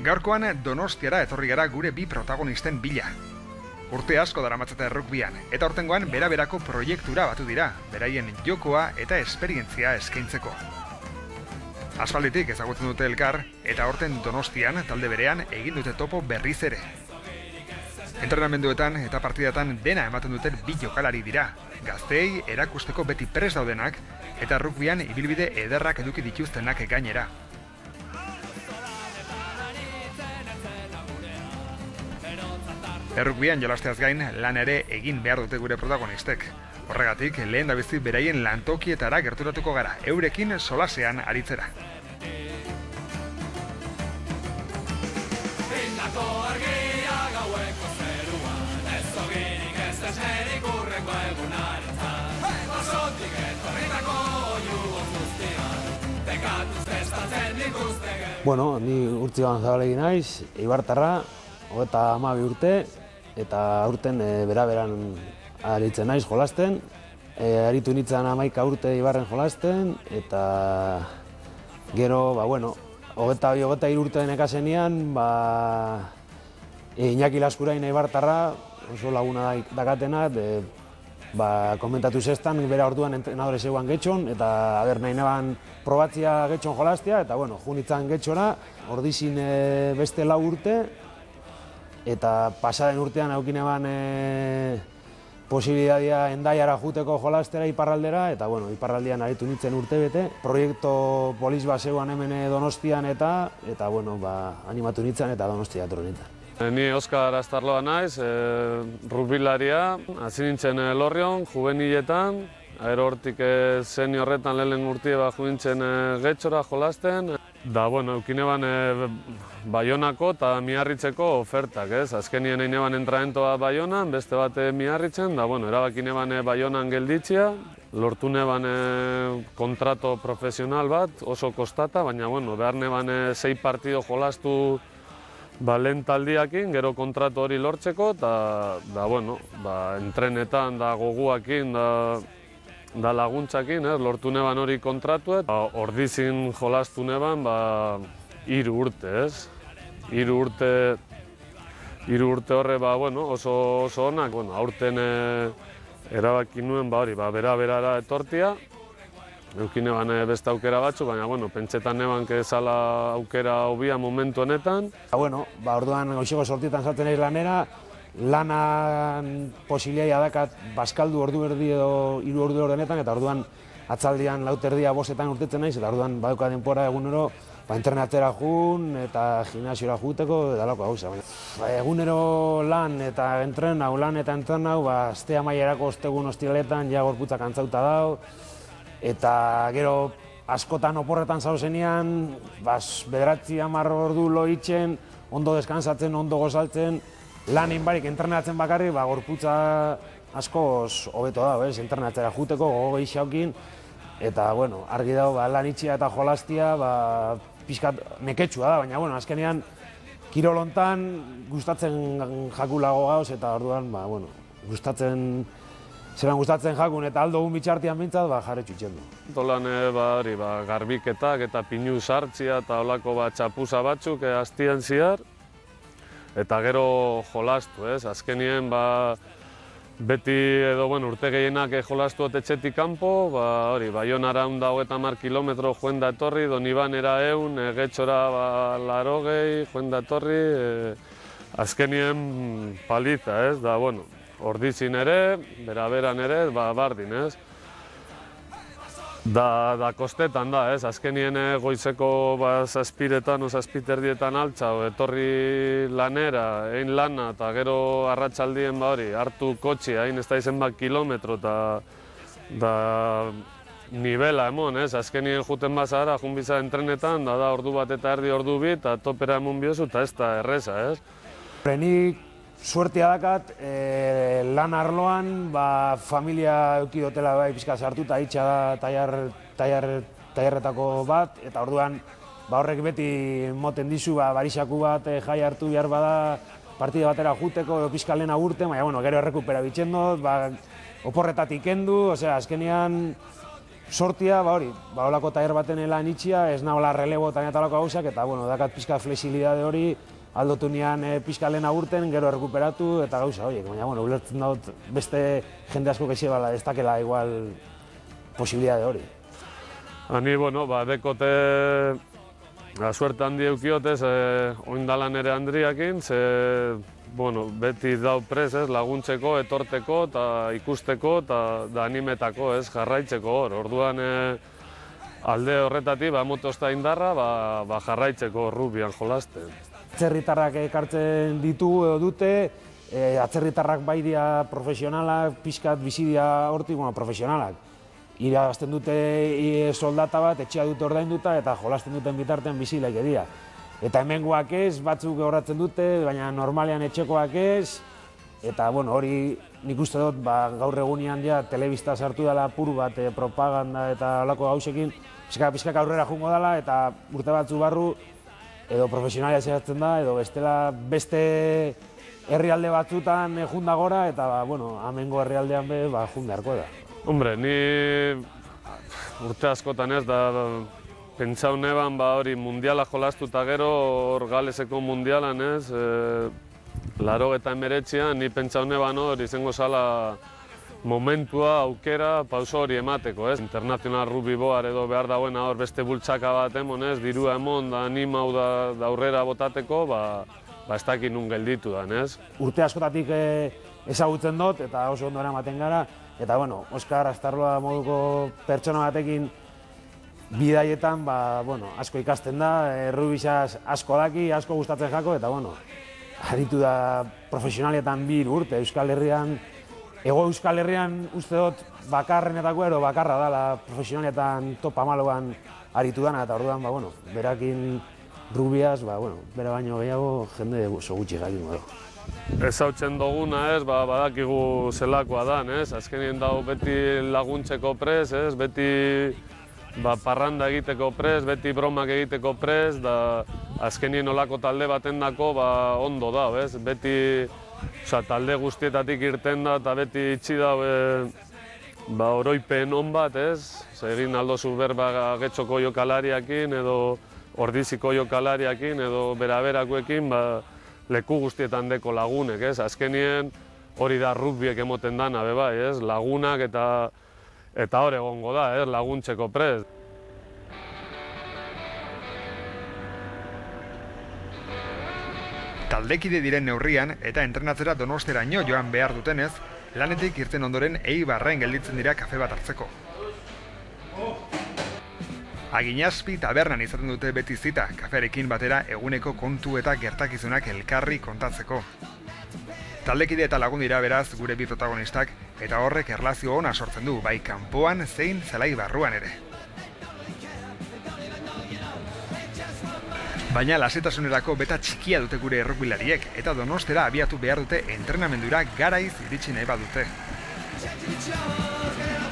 Gaurkoan Donostiara etorri gara gure bi protagonisten bila. Urte asko daramatzate rugbyan, eta hortengoan bera-berako proiektura batu dira, beraien jokoa eta esperientzia eskaintzeko. Aspalditik ezagutzen dute elkar, eta horten Donostian talde berean egin dute topo berriz ere. Entrenamenduetan eta partidatan dena ematen duten bi jokalari dira, gazteei erakusteko beti prest daudenak, eta rugbyan ibilbide ederrak eduki dituztenak gainera. Errugbyan jolasteaz gain lan ere egin behar dute gure protagonistek. Horregatik, lehen da bizi beraien lantokietara gerturatuko gara, eurekin solasean aritzera. Bueno, ni Urtziban Zabalegi naiz, Eibartarra, 32 urte, eta aurten bera-beran aritzen naiz jolasten. Aritu nintzen 11 urte Eibarren jolasten, eta gero, 23 urte nekazenian, Iñaki Laskurain Eibartarra, oso laguna dakatena, komentatu zestan, bera orduan entrenadore zeuan getxon, eta nahi neban probatzia getxon jolastea, eta junitzen getxora, ordizin beste 4 urte, eta pasaren urtean aukin eban posibilitatea Hendaiara juteko jolastera iparraldera, eta iparraldean aritu nintzen urte bete. Proiektu poliz bat zeuan hemen Donostian eta animatu nintzen eta Donostia etorri nintzen. Ni Oskar Astarloa naiz, rugbilaria, hasi nintzen Lorrion, juveniletan, gero hortik seniorretan lehen urtie nintzen getxora jolasten. Da, eukin eban Baionako eta Miarritzeko ofertak, ez? Azkenien egin eban entrenamentoa Baionan, beste bat Miarritzen, da, erabakin eban Baionan gelditzea, lortu neban kontrato profesional bat, oso kostata, baina, behar neban 6 partido jolastu lehen taldiakin, gero kontratu hori lortzeko, eta, entrenetan, da, goguakin, da laguntzakin, lortu neban hori kontratu, eta ordizin jolastu neban 3 urte, ez? 3 urte horre oso onak, aurten erabaki nuen bera-berara etortia, eukin neban beste aukera batzu, baina pentsetan neban kezala aukera hobia momentu honetan. Orduan goizeko sortietan salten naiz lanera, lanan posibilia dakat bazkaldu ordu erdi edo 3 ordu ordenetan, eta orduan atzaldian 4:30 5:00 urtetzen naiz, eta orduan badauka denbora egunero entrenatzera jun eta gimnasiora juteko edalako gauza. Egunero lan eta entrenau, aste amaierako ostegun ostiraletan ja gorputzak antzauta dau, eta gero askotan oporretan zauzenean, 9-10 ordu loitzen, ondo deskansatzen, ondo gozaltzen, lan inbarik entrenatzen bakarri, gorputza askoz hobeto da, entrenatzera juteko, gogo gehixaukin, eta argi dago lan itxia eta jolastia pixkat neketsua da, baina azkenean kirolontan gustatzen jakulago gauz, eta orduan gustatzen jakun eta aldogun bitxartian bintzat, jarre txutxen du. Tolan garbiketak eta pinu sartzia eta olako txapuza batzuk hastian zihar, eta gero jolastu, ez? Azkenien beti edo urte gehienak jolastu etxetik kanpo, Baionara 130 kilometro joen da etorri, Donibanera 100, Getxora 80 joen da etorri, azkenien paliza, ez? Da, ordizin ere, bera-beran ere, bardin, ez? Da kostetan da, ez? Azkenien goizeko zazpiretan o zazpiterdietan altza, etorri lanera, egin lana, eta gero arratsaldien hartu kotxia, hain ez da izen kilometro, eta nivela emon, ez? Azkenien juten bazara, jun biza entrenetan, da ordu bat eta erdi ordu bit, eta topera emon biozu, eta ez da erreza, ez? Nik suertia dakat, lan arloan, familia eukidotela pixka sartuta itxa da taiarretako bat, eta orduan horrek beti moten dizu barixaku bat jai hartu behar bada partida batera juteko, pixka lehena urte, baina gero errekupera bitxen dut, oporretatik kendu, azkenean sortia, hori, olako tailer baten lan itxia, ez nahola relebotan eta olako gauzak, eta, bueno, dakat pixka flexibilidade hori, aldotu nian pixka lehen agurten, gero errekuperatu eta gauza horiek, baina, bueno, ulertzen dut beste jende asko kexibala ez dakela igual posibilidade hori. Ani, bueno, dekote suerte handi eukiotez, oindalan ere Andriakin, bueno, beti dau prez, laguntzeko, etorteko, eta ikusteko, eta animetako, jarraitzeko hor. Orduan, alde horretatik, motozta indarra, jarraitzeko rugbian jolasten. Atzerritarrak ekartzen ditu edo dute, atzerritarrak bai dira profesionalak, pixkat bizi dira hortik, profesionalak. Irabazten dute soldata bat, etxea dute ordainduta eta jolasten duten bitartean bizilaik dira. Eta hemengoak ez, batzuk horratzen dute, baina normalean etxekoak ez. Eta, bueno, hori nik uste dut, gaur egunean ja, telebista sartu dela apur bat, propaganda eta holako gauzekin, pixka aurrera jungo dela eta urte batzu barru, edo profesionalia zeratzen da, edo bestela beste herrialde batzutan junda gora, eta, bueno, hemengo herrialdean be, junda harko da. Hombre, ni urte askotan ez da, pentsau neban hori mundiala jolastu eta gero hor Galeseko mundialan ez, 89an ni pentsau neban hori izango zala momentua, aukera, pauso hori emateko ez. International Rugby Board edo behar dagoena hor beste bultzaka bat emon ez, dirua emon da animau da aurrera botateko, ez dakit nun gelditu dan ez. Urte askotatik ezagutzen dut eta oso ondo eramaten gara. Eta, bueno, Oskar Astarloa moduko pertsona batekin bidaietan, asko ikasten da, rugbixaz asko daki, asko gustatzen jako, eta, bueno, aritu da profesionalietan 2 urte. Euskal Herrian, Hego Euskal Herrian uste dut bakarrenetako edo bakarra dela profesionalietan top 15an aritu dana, eta orduan, berakin rugbiaz, bera baino gehiago jende oso gutxi jakingo du. Ezautzen duguna ez, badakigu zelakoa dan, ez? Azkenien dago beti laguntzeko prez, ez? Beti parranda egiteko prez, beti bromak egiteko prez, da azkenien olako talde baten dako ondo da, ez? Beti talde guztietatik irten da eta beti itxi da oroipen on bat, ez? Egin aldozu berba getxoko jokalariakin edo ordiziko jokalariakin edo beraberakoekin, leku guztietan deko lagunek, ez? Azkenien hori da rugbiek emoten dana, bai, ez? Lagunak eta hor egongo da, ez? Laguntzeko prez. Taldekide diren neurrian eta entrenatzera Donosteraino joan behar dutenez, lanetik irten ondoren Eibarren gelditzen dira kafe bat hartzeko. Aginazpi tabernan izaten dute beti zita, kafearekin batera eguneko kontu eta gertakizunak elkarri kontatzeko. Taldekide eta lagun dira beraz gure bi protagonistak, eta horrek erlazio ona sortzen du, bai kanpoan zein zelai barruan ere. Baina lasetasunerako beta txikia dute gure errukbilariek, eta Donostera abiatu behar dute entrenamendura garaiz iritsi nahi badute.